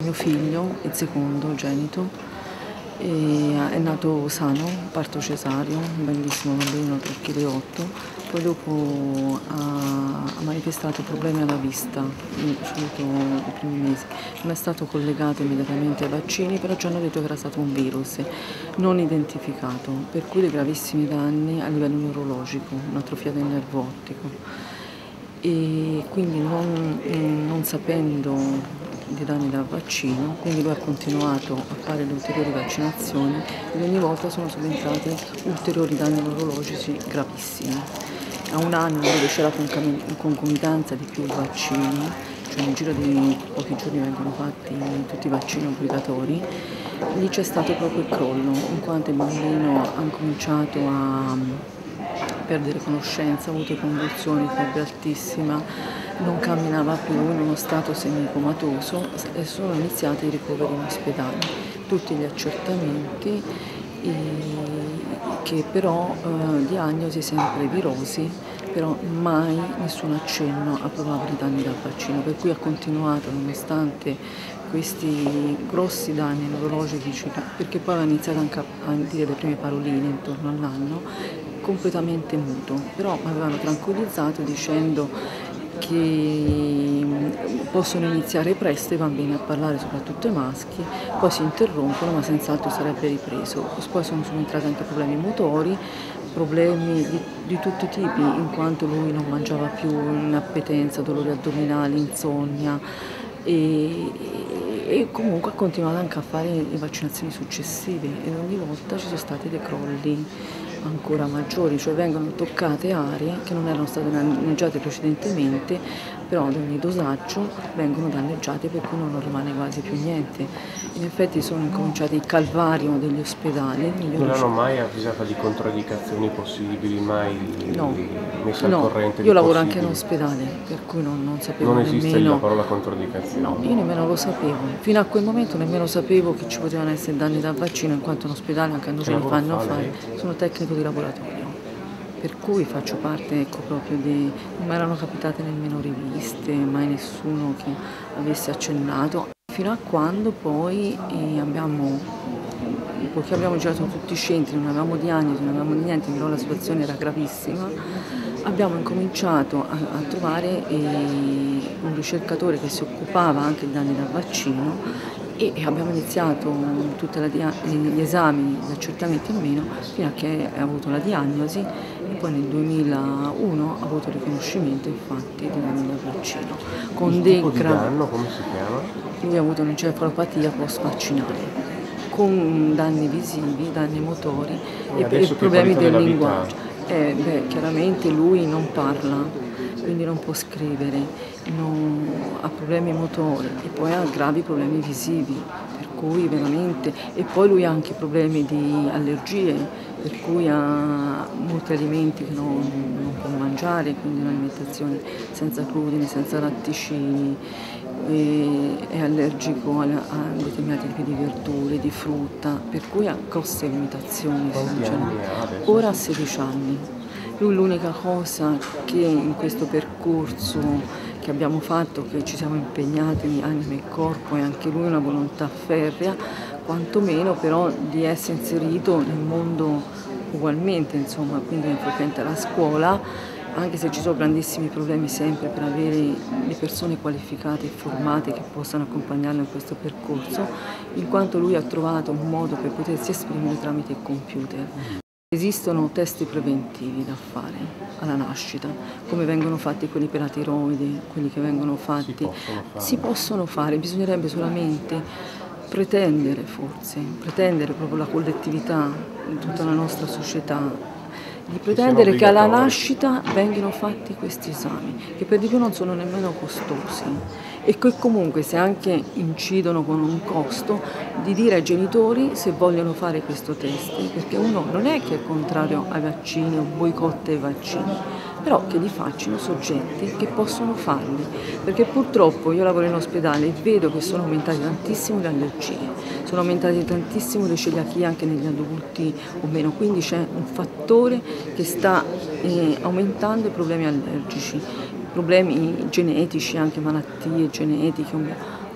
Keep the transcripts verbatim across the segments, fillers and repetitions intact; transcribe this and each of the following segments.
mio figlio, il secondo genito, e è nato sano, parto cesareo, un bellissimo bambino, tre virgola otto chili, poi dopo ha, ha manifestato problemi alla vista, subito i primi mesi. Non è stato collegato immediatamente ai vaccini, però ci hanno detto che era stato un virus non identificato, per cui dei gravissimi danni a livello neurologico, un'atrofia del nervo ottico. E quindi non, non sapendo di danni dal vaccino, quindi lui ha continuato a fare le ulteriori vaccinazioni ed ogni volta sono subentrati ulteriori danni neurologici gravissimi. A un anno dove c'era concomitanza di più vaccini, cioè nel giro di pochi giorni vengono fatti tutti i vaccini obbligatori, lì c'è stato proprio il crollo, in quanto il bambino ha cominciato a perdere conoscenza, ha avuto convulsioni, febbre altissima, non camminava più in uno stato semicomatoso e sono iniziati i ricoveri in ospedale, tutti gli accertamenti eh, che però eh, diagnosi sempre virosi, però mai nessun accenno a probabili danni dal vaccino, per cui ha continuato nonostante questi grossi danni neurologici, perché poi aveva iniziato anche a dire le prime paroline intorno all'anno, completamente muto, però mi avevano tranquillizzato dicendo che possono iniziare presto i bambini a parlare, soprattutto i maschi, poi si interrompono ma senz'altro sarebbe ripreso. Poi sono subentrati anche problemi motori, problemi di, di tutti i tipi, in quanto lui non mangiava più, inappetenza, dolori addominali, insonnia e, e comunque ha continuato anche a fare le vaccinazioni successive e ogni volta ci sono stati dei crolli ancora maggiori, cioè vengono toccate aree che non erano state danneggiate precedentemente, però ad ogni dosaggio vengono danneggiate per cui non rimane quasi più niente. In effetti sono incominciati il calvario degli ospedali. Non hanno mai avvisato di controindicazioni possibili, mai no, messo al no, corrente di io lavoro possibili. anche in ospedale, per cui non, non sapevo non esiste nemmeno... la parola controindicazione? No, io nemmeno lo sapevo. Fino a quel momento nemmeno sapevo che ci potevano essere danni dal vaccino, in quanto in ospedale anche a noi ce li fanno fare. Sono tecnico di laboratorio, per cui faccio parte, ecco, proprio di... non mi erano capitate nemmeno riviste, mai nessuno che avesse accennato. Fino a quando poi eh, abbiamo, poiché abbiamo girato tutti i centri, non avevamo diagnosi, non avevamo niente, però la situazione era gravissima, abbiamo incominciato a, a trovare eh, un ricercatore che si occupava anche di danni dal vaccino e abbiamo iniziato tutti gli esami, gli accertamenti in meno, fino a che ha avuto la diagnosi e poi nel duemilauno ha avuto il riconoscimento infatti di danni dal vaccino. Con il tipo di danno come si chiama? Lui ha avuto un'encefalopatia post-vaccinale, con danni visivi, danni motori e, e problemi del linguaggio. Eh, beh, chiaramente lui non parla, quindi non può scrivere, non, ha problemi motori e poi ha gravi problemi visivi, per cui veramente, e poi lui ha anche problemi di allergie, per cui ha molti alimenti che non, non può mangiare, quindi un'alimentazione senza glutine, senza latticini, e è allergico a, a determinati tipi di verdure, di frutta, per cui ha grosse limitazioni. Ora ha sedici anni. Lui l'unica cosa che in questo percorso che abbiamo fatto, che ci siamo impegnati anima e corpo, e anche lui una volontà ferrea, quantomeno però di essere inserito nel mondo ugualmente, insomma, quindi frequenta la scuola, anche se ci sono grandissimi problemi sempre per avere le persone qualificate e formate che possano accompagnarlo in questo percorso, in quanto lui ha trovato un modo per potersi esprimere tramite il computer. Esistono test preventivi da fare alla nascita, come vengono fatti quelli per la tiroide, quelli che vengono fatti, si possono fare, si possono fare, bisognerebbe solamente pretendere forse, pretendere proprio la collettività in tutta la nostra società, di pretendere che alla nascita vengano fatti questi esami, che per di più non sono nemmeno costosi e che comunque, se anche incidono con un costo, di dire ai genitori se vogliono fare questo test, perché uno non è che è contrario ai vaccini o boicotta i vaccini, però che li facciano soggetti che possono farli, perché purtroppo io lavoro in ospedale e vedo che sono aumentate tantissimo le allergie, sono aumentate tantissimo le celiachie anche negli adulti o meno, quindi c'è un fattore che sta eh, aumentando i problemi allergici, problemi genetici, anche malattie genetiche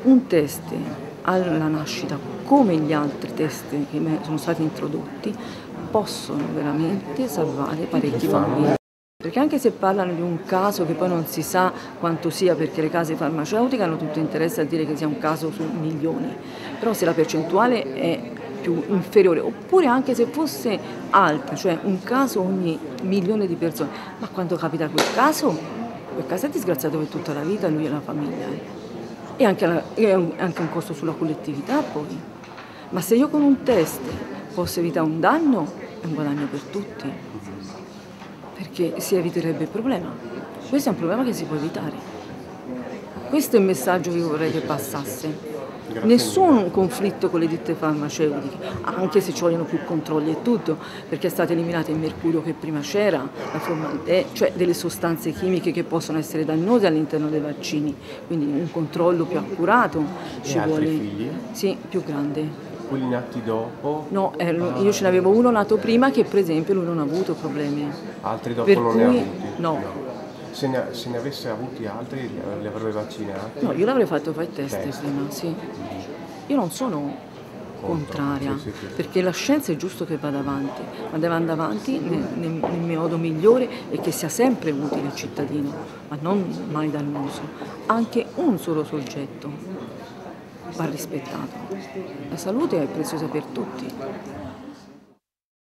un test alla nascita, come gli altri test che sono stati introdotti, possono veramente salvare parecchi bambini. Perché anche se parlano di un caso che poi non si sa quanto sia, perché le case farmaceutiche hanno tutto interesse a dire che sia un caso su milioni, però se la percentuale è più inferiore, oppure anche se fosse alta, cioè un caso ogni milione di persone, ma quando capita quel caso, quel caso è disgraziato per tutta la vita, lui e la famiglia, eh. E anche, la, e anche un costo sulla collettività poi. Ma se io con un test posso evitare un danno, è un guadagno per tutti, perché si eviterebbe il problema. Questo è un problema che si può evitare. Questo è il messaggio che io vorrei che passasse. Grazie Nessun mille. conflitto con le ditte farmaceutiche, anche se ci vogliono più controlli e tutto, perché è stato eliminato il mercurio che prima c'era, la formaldehide, cioè delle sostanze chimiche che possono essere dannose all'interno dei vaccini, quindi un controllo più accurato ci E altri vuole. figli? Sì, più grande. Quelli nati dopo? No, eh, io ce n'avevo uno nato prima che per esempio lui non ha avuto problemi. Altri dopo Per non ne ha cui- avuti? no. Se ne, se ne avesse avuti altri li, li avrebbe vaccinati? No, io l'avrei fatto fare il test Test. prima, sì. Io non sono contraria, Sì, sì, sì. perché la scienza è giusto che vada avanti, ma deve andare avanti nel, nel, nel modo migliore e che sia sempre utile al cittadino, ma non mai dannoso. Anche un solo soggetto va rispettato. La salute è preziosa per tutti.